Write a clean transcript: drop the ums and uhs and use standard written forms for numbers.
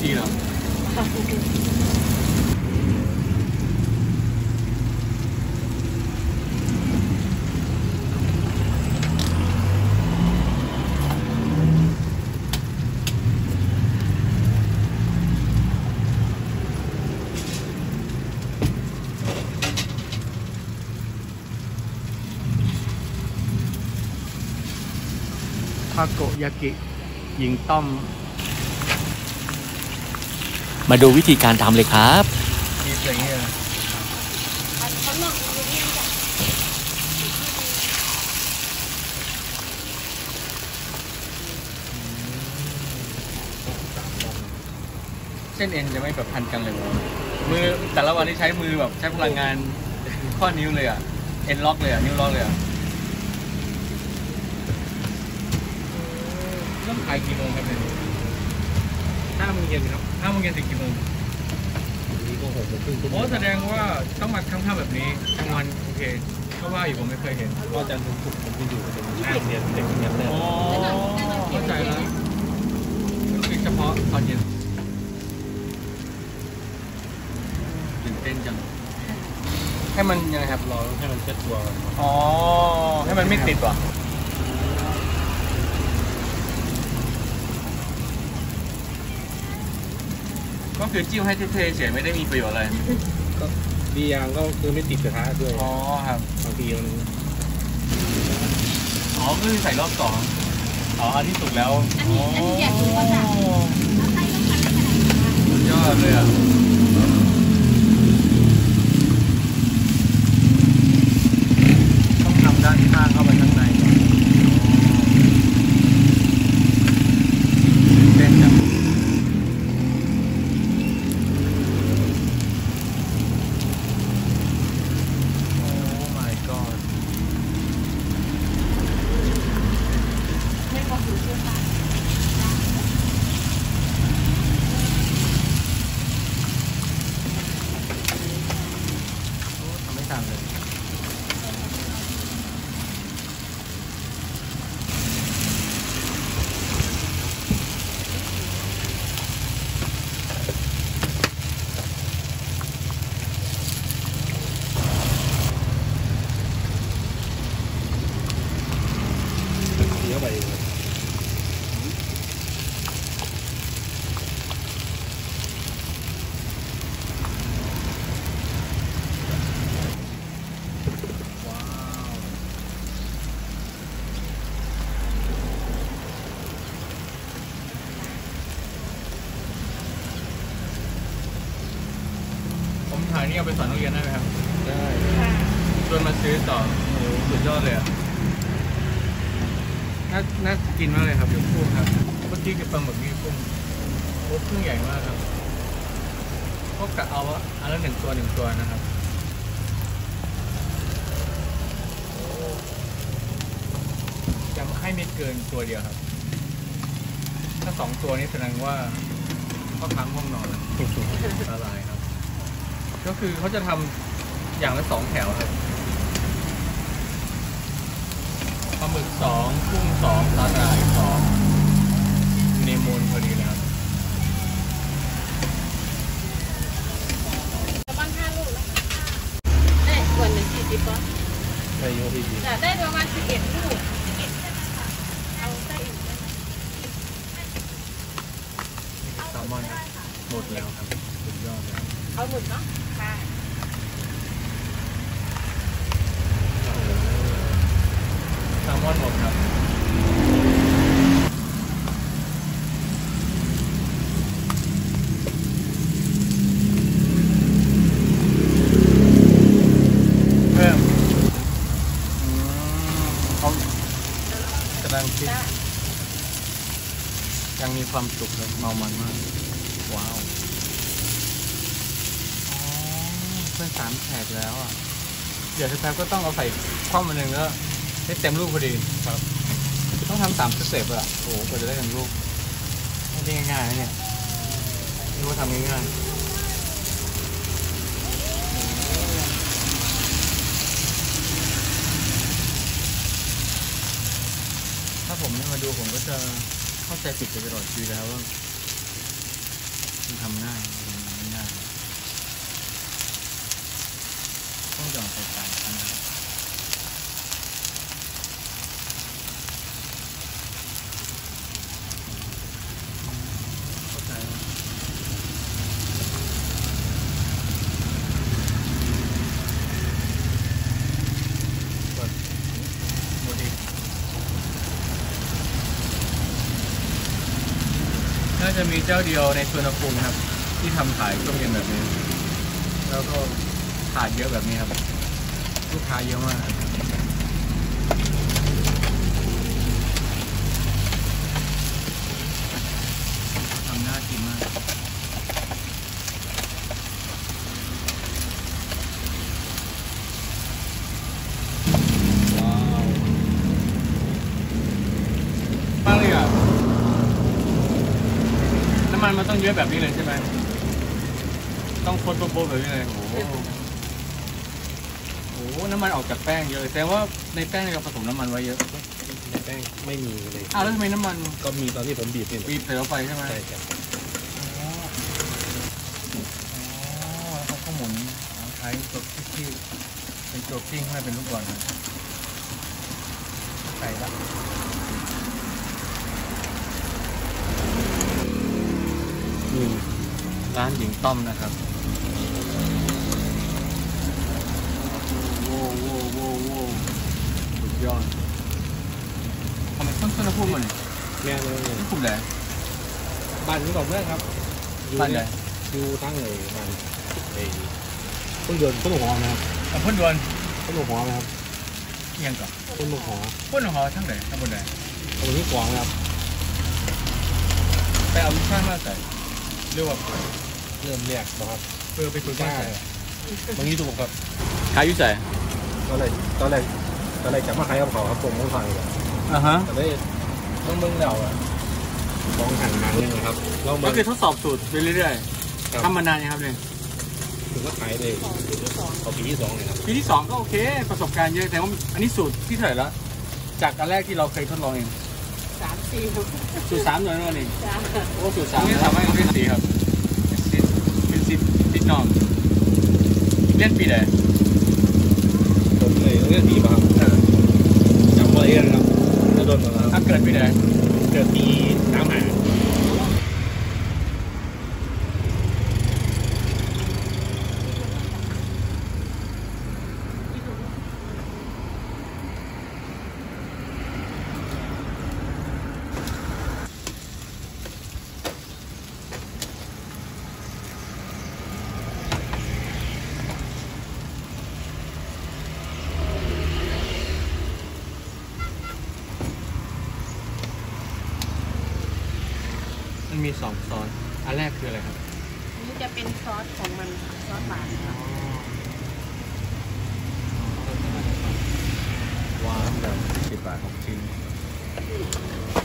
จีนเหรอทาโกยากิหญิงต้อมมาดูวิธีการทำเลยครับมีอย่างเงี้ยเส้นเอ็นจะไม่แบบพันกันเลยมือแต่ละวันที่ใช้มือแบบใช้พลังงานข้อนิ้วเลยอ่ะเอ็นล็อกเลยอ่ะนิ้วล็อกเลยอ่ะต้องขายกี่โมงครับเนี่ย5 โมงเย็นครับ5 โมงเย็นถึงกี่โมงนี่ก็6 โมงครึ่งโอ้แสดงว่าต้องมาค่ำๆแบบนี้กลางวันโอเคเพราะว่าอยู่ผมไม่เคยเห็นก็จันทร์ถึงศุกร์ผมจะอยู่ตรงหน้าเรียนเด็กเรียนเลยอ๋อเข้าใจแล้วคือเฉพาะตอนเย็นตื่นเต้นจังให้มันยังไงครับรอให้มันเซ็ตตัวอ๋อให้มันไม่ติดว่ะก็คือจิ้มให้เท่ๆเฉยไม่ได้มีประโยชน์อะไรก็ดีอย่างก็คือไม่ติดกระทะด้วยอ๋อครับบางทีมันอ๋อคือใส่รอบ2อ๋ออันที่สุกแล้วอันนี้อยากรู้ว่าแบบสุดยอดเลยอ่ะต้องทำด้านข้างเข้าไปข้างในก่อนเต้นจังถ่ายนี่เอาไปสอนนักเรียนได้ไหมครับได้ชวนมาซื้อต่อโอ้โหสุดยอดเลยอ่ะน่ากินมากเลยครับยกกุ้งครับเมื่อกี้คือปลาหมึกนี่กุ้งโอ้กุ้งใหญ่มากครับก็กะเอาอันละ1 ตัวนะครับจะให้ไม่เกินตัวเดียวครับถ้า2 ตัวนี้แสดงว่าเขาค้างห้องนอนละลายครับก็คือเขาจะทำอย่างละ2 แถวครับปลาหมึก2กุ้ง2สาหร่าย2ในมูลพอดีนะครับบ้าง5 ลูกแล้วได้ส่วนหนึ่ง40 ป่ะได้เยอะที่ดีได้ประมาณ11 ลูกเอาได้อีกแซลมอนหมดแล้วครับสุดยอดเลยเอาหมดเนาะค่ะแซลมอนหมดครับเพิ่มเขากำลังคิดยังมีความสุขเลยเมามันมากว้าวเพื่อน3 แขกแล้วอ่ะเดี๋ยวแป๊บก็ต้องเอาใส่คว่ำมาหนึ่งแล้วให้เต็มลูกพอดีครับต้องทำ3 สเต็ปอ่ะโอ้โหกว่าจะได้1 ลูกไม่ได้ง่ายๆนะเนี่ยนี่ว่าทำง่ายๆถ้าผมไม่มาดูผมก็จะเข้าใจผิดไปตลอดชีวิตแล้วว่าทำง่ายไม่ง่ายต้องหย่อนใส่จานนะครับเข้าใจแล้วกดโมดิน่าจะมีเจ้าเดียวในสวนภูมิครับ ที่ทำขายช่วงเย็นแบบนี้ แล้วก็ถาดเยอะแบบนี้ครับ ลูกค้าเยอะมากทำน่ากินมากว้าวมากเลยอ่ะน้ำมันมันต้องเยอะแบบนี้เลยใช่ไหมต้องคนโบๆแบบนี้เลยโอ้โหโอ้โหน้ำมันออกจากแป้งเยอะเลยแสดงว่าในแป้งเราผสมน้ำมันไว้เยอะในแป้งไม่มีเลยอ้าวแล้วทำไมน้ำมันก็มีตอนที่ผมบีบนี่บีบใส่เข้าไปใช่ไหมใช่ครับอ๋อแล้วเขาก็หมุนใช้ตัวที่เป็นตัวกิ้งให้เป็นลูกบอลนะใส่ละนี่ร้านหญิงต้อมนะครับโว้โว้โว้โว้สุดยอดทำไมต้นพูดมันแม่เลยต้นพูดแหละบ้านนี้บอกเพื่อนครับบ้านไหนอยู่ทั้งเลยบ้านไอ้ต้นเดือนต้นหัวนะครับพ่นดวนต้นหัวนะครับยังก่อนต้นหัวพ่นหอทั้งไหนทั้งบนไหนต้นที่กวางนะครับไปเอาลูกข้างมาใส่เรียกว่าเริ่มแรกนะครับไปคุยกันบางทีถูกครับขายอยู่ใส่ตอนแรกจะมาขายกับเขาครับผมไม่ฟังเลยอ่าฮะแต่ได้ต้องเบิ่งแล้วอ่ะมองหันมาเนี่ยนะครับเราก็เบิ่งคือทดสอบสูตรไปเรื่อยครับๆทำมานานยังครับเนี่ยถึงก็ขายเลยเอาปีที่ 2เลยครับปีที่2ก็โอเคประสบการณ์เยอะแต่ว่าอันนี้สูตรที่เท่าไหร่แล้วจากอันแรกที่เราเคยทดลองเอง 3-4 สูตร3เดือนนั่นเองจ้าโอ้สูตร3นี่ทำให้เป็นสีครับเป็นสีติดนองเล่นปีไหนผมเลยเรื่องปีบ้างจำว่าเองครับจะโดนแล้วถ้าเกิดปีไหนเกิดปี35 มันมี2ซอสอันแรกคืออะไรครับอันนี้จะเป็นซอสของมันค่ะซอสหวานค่ะว้าวแบบ10 บาท6 ชิ้น